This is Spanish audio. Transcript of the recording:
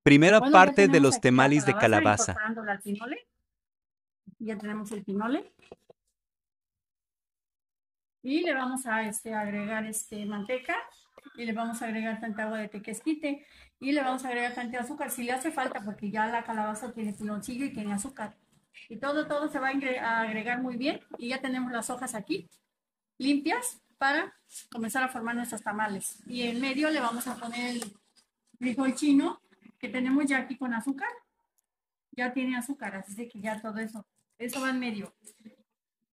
Primera Bueno, ya parte de tenemos los aquí la temalis de calabaza calabaza. incorporándola al pinole. Ya tenemos el pinole. Y le vamos a agregar manteca y le vamos a agregar tanta agua de tequesquite y le vamos a agregar tanta azúcar si le hace falta porque ya la calabaza tiene piloncillo y tiene azúcar. Y todo se va a agregar muy bien y ya tenemos las hojas aquí limpias para comenzar a formar nuestros tamales. Y en medio le vamos a poner el frijol chino que tenemos ya aquí con azúcar. Ya tiene azúcar, así que ya todo eso va en medio.